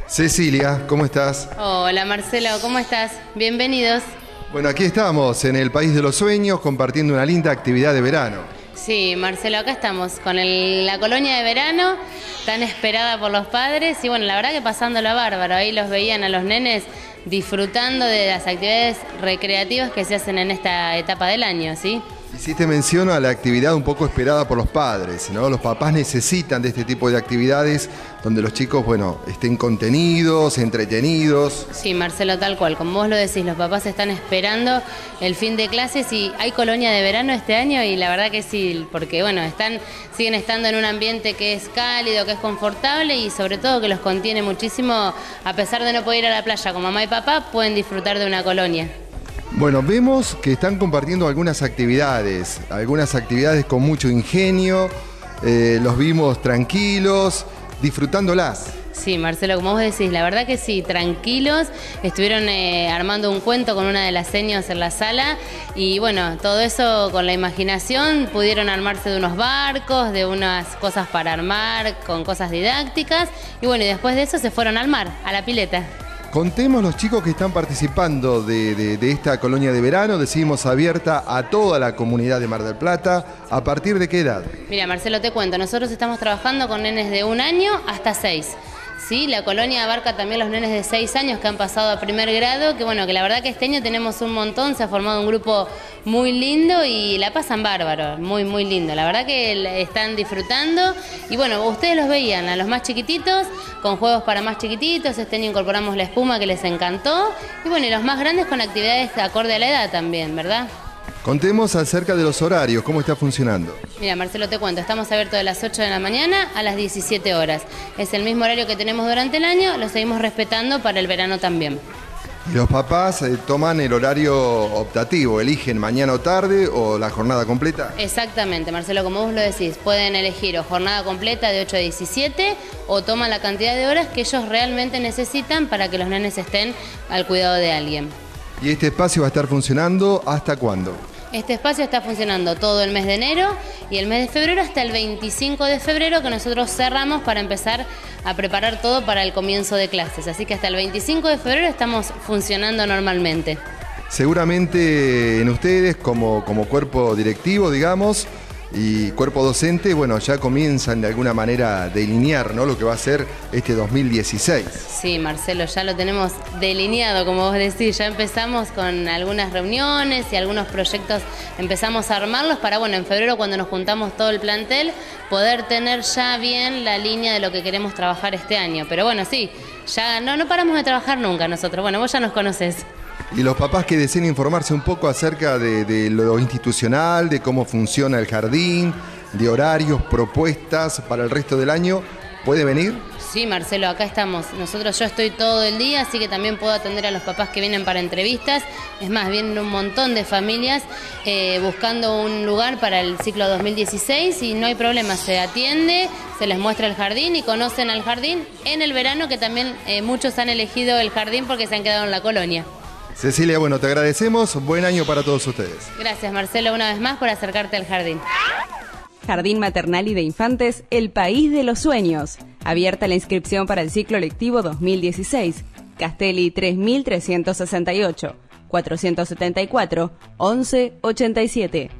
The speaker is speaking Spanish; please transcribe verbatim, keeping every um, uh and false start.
Cecilia, ¿cómo estás? Hola Marcelo, ¿cómo estás? Bienvenidos. Bueno, aquí estamos en el País de los Sueños compartiendo una linda actividad de verano. Sí, Marcelo, acá estamos con el- la colonia de verano, tan esperada por los padres y bueno, la verdad que pasándola bárbaro, ahí los veían a los nenes disfrutando de las actividades recreativas que se hacen en esta etapa del año, ¿sí? Hiciste mención a la actividad un poco esperada por los padres, ¿no? Los papás necesitan de este tipo de actividades donde los chicos, bueno, estén contenidos, entretenidos. Sí, Marcelo, tal cual, como vos lo decís, los papás están esperando el fin de clases y hay colonia de verano este año y la verdad que sí, porque bueno, están, siguen estando en un ambiente que es cálido, que es confortable y sobre todo que los contiene muchísimo, a pesar de no poder ir a la playa con mamá y papá, pueden disfrutar de una colonia. Bueno, vemos que están compartiendo algunas actividades, algunas actividades con mucho ingenio, eh, los vimos tranquilos, disfrutándolas. Sí, Marcelo, como vos decís, la verdad que sí, tranquilos, estuvieron eh, armando un cuento con una de las señas en la sala y bueno, todo eso con la imaginación, pudieron armarse de unos barcos, de unas cosas para armar, con cosas didácticas y bueno, y después de eso se fueron al mar, a la pileta. Contemos los chicos que están participando de, de, de esta colonia de verano, decimos abierta a toda la comunidad de Mar del Plata, ¿a partir de qué edad? Mira, Marcelo, te cuento, nosotros estamos trabajando con nenes de un año hasta seis. Sí, la colonia abarca también los nenes de seis años que han pasado a primer grado, que bueno, que la verdad que este año tenemos un montón, se ha formado un grupo muy lindo y la pasan bárbaro, muy muy lindo, la verdad que están disfrutando y bueno, ustedes los veían a los más chiquititos, con juegos para más chiquititos, este año incorporamos la espuma que les encantó y bueno, y los más grandes con actividades acorde a la edad también, ¿verdad? Contemos acerca de los horarios, ¿cómo está funcionando? Mira, Marcelo, te cuento, estamos abiertos de las ocho de la mañana a las diecisiete horas. Es el mismo horario que tenemos durante el año, lo seguimos respetando para el verano también. Y los papás eh, toman el horario optativo, eligen mañana o tarde o la jornada completa. Exactamente, Marcelo, como vos lo decís, pueden elegir o jornada completa de ocho a diecisiete o toman la cantidad de horas que ellos realmente necesitan para que los nenes estén al cuidado de alguien. ¿Y este espacio va a estar funcionando hasta cuándo? Este espacio está funcionando todo el mes de enero y el mes de febrero hasta el veinticinco de febrero que nosotros cerramos para empezar a preparar todo para el comienzo de clases. Así que hasta el veinticinco de febrero estamos funcionando normalmente. Seguramente en ustedes como, como cuerpo directivo, digamos, y cuerpo docente, bueno, ya comienzan de alguna manera a delinear, ¿no?, lo que va a ser este dos mil dieciséis. Sí, Marcelo, ya lo tenemos delineado, como vos decís, ya empezamos con algunas reuniones y algunos proyectos, empezamos a armarlos para, bueno, en febrero cuando nos juntamos todo el plantel, poder tener ya bien la línea de lo que queremos trabajar este año. Pero bueno, sí, ya no, no paramos de trabajar nunca nosotros, bueno, vos ya nos conocés. Y los papás que deseen informarse un poco acerca de, de lo institucional, de cómo funciona el jardín, de horarios, propuestas para el resto del año, ¿puede venir? Sí, Marcelo, acá estamos. Nosotros, yo estoy todo el día, así que también puedo atender a los papás que vienen para entrevistas. Es más, vienen un montón de familias eh, buscando un lugar para el ciclo dos mil dieciséis y no hay problema, se atiende, se les muestra el jardín y conocen al jardín en el verano, que también eh, muchos han elegido el jardín porque se han quedado en la colonia. Cecilia, bueno, te agradecemos. Buen año para todos ustedes. Gracias, Marcelo, una vez más por acercarte al jardín. Jardín Maternal y de Infantes, el País de los Sueños. Abierta la inscripción para el ciclo lectivo dos mil dieciséis. Castelli tres mil trescientos sesenta y ocho, cuatrocientos setenta y cuatro, once ochenta y siete.